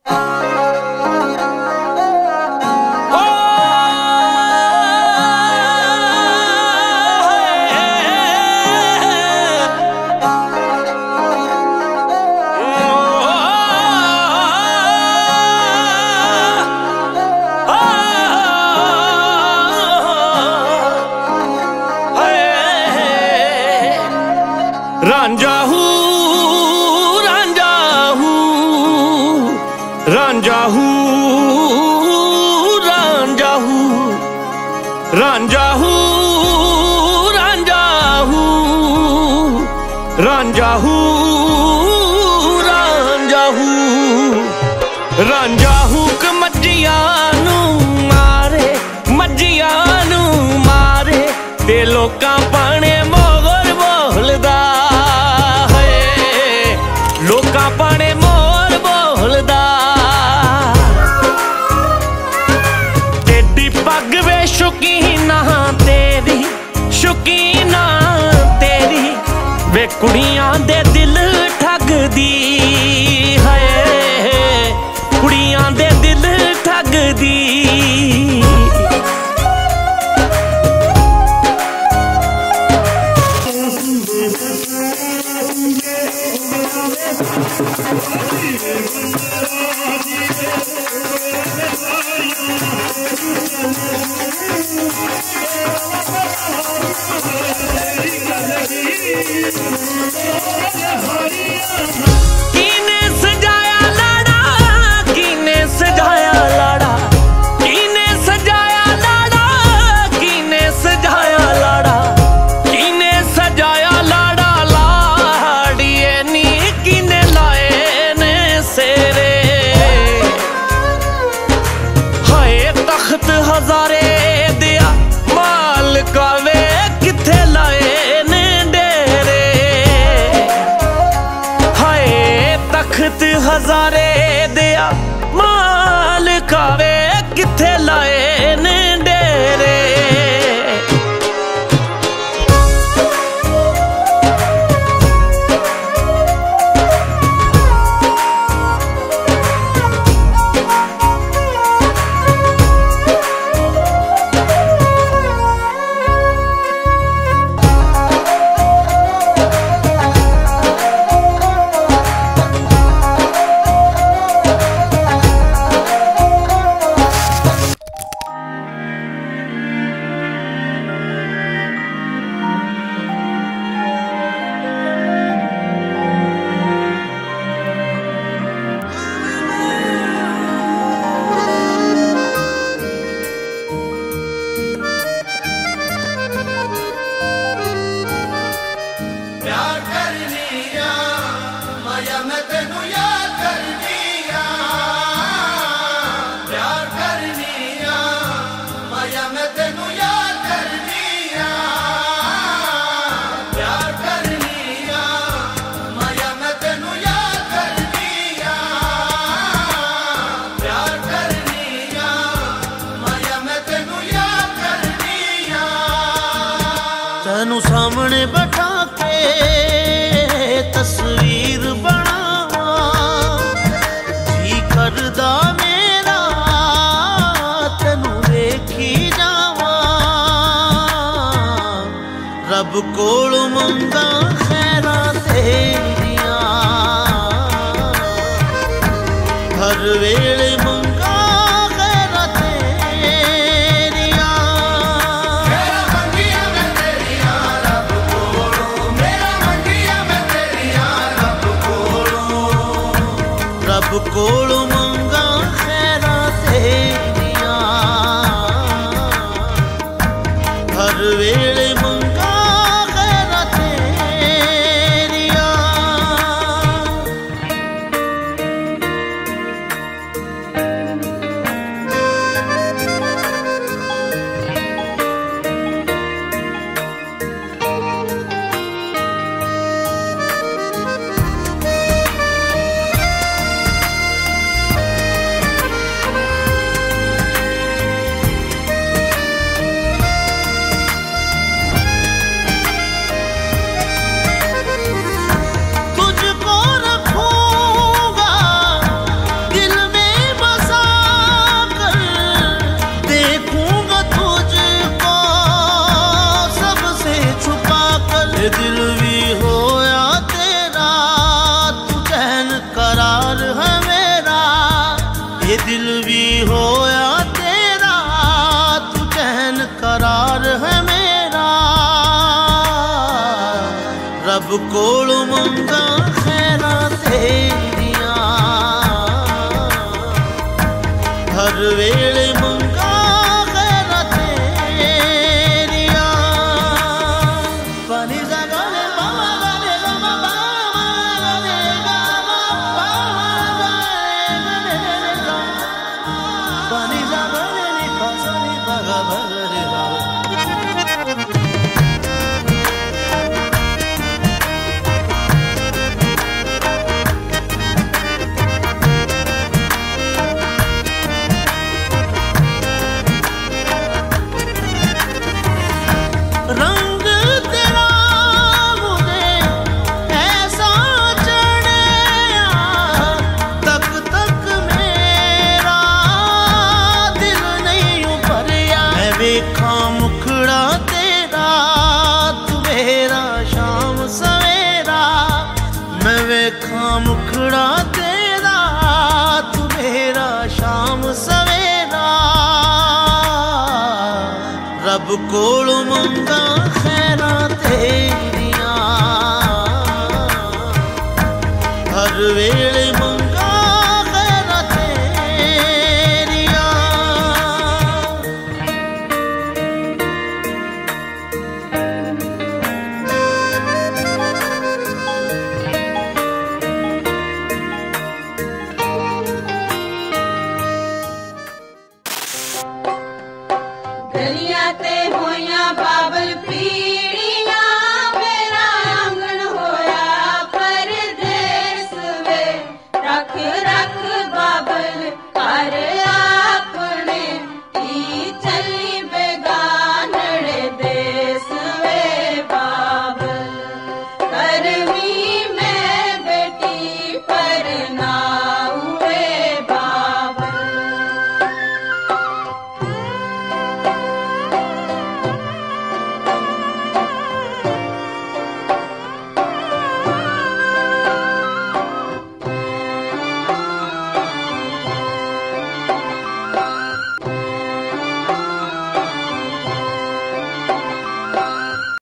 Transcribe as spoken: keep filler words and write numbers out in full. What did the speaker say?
रांझा हूँ रांझा हूँ रांझा हूँ रांझा हूँ रांझा हूँ रांझा हूँ रांझा हूँ रांझा हूँ रांझा हूँ क मज्जियां नू मारे मज्जियां नू मारे ते लोकां पाने मोर बोलदा लोकां पाने मोर बोलदा तेरी पग वे शौकीना तेरी शौकीना तेरी वे कुड़ियां दे दिल ठगदी है कुड़ियां दे दिल ठगदी कीने सजाया लाड़ा कीने सजाया लाड़ा कीने सजाया लाड़ा कीने सजाया लाड़ा कीने सजाया लाड़ा लाड़िए नी कीने लाए ने सेरे हाय तख्त हजारे दिया माल कावे किथे लाए ने डेरे हाय तख्त हजारे दिया माल कावे किथे लाए ने डेरे तैनू सामने बैठा के तस्वीर बनावा जी करदा मेरा तैनू वेखी जावा रब कोल मंगा खैरा तेरिया हर वेले मंगा खैरा तेरिया मेरा मंगिया मैं तेरिया रब कोलों मेरा मंगिया मैं तेरिया रब कोलों रब कोलों मंगा खैरा तेरिया हर वेले मंगा खैरा तेरिया ये दिल भी होया तेरा, तू चैन करार है मेरा। रब कोल मंगा खैरा तेरिया, हर वेले मंगा खैरा तेरिया। पानी जगाने बाबा गाने बाबा बाबा गाने बाबा बाबा गाने गा। पानी जगाने नी पासनी बागा बागरे गा। रंग तेरा मुझे ऐसा चढ़या, तक तक मेरा दिल नहीं उभरया। मैं वेखा मुखड़ा तेरा, तू मेरा शाम सवेरा। मैं वेखा मुखड़ा तेरा, तू मेरा शाम सवेरा। रब कोल मंगा खैरा तेरिया, हर वेले